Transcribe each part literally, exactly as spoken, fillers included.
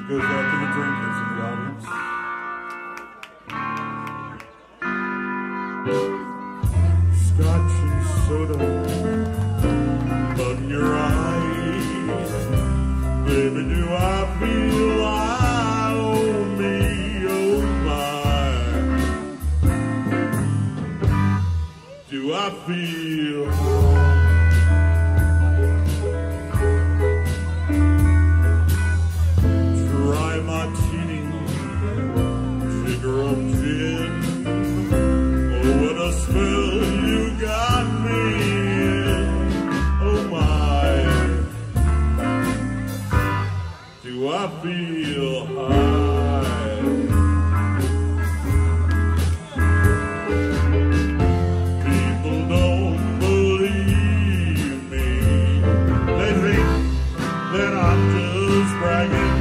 Goes out to the drinkers in the audience. Scotch and soda, but in your eyes, baby, do I feel I owe me, oh my. Do I feel do I feel high? People don't believe me. They think that I'm just bragging,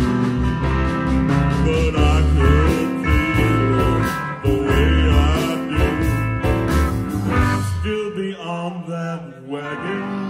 but I could feel the way I do, still be on that wagon.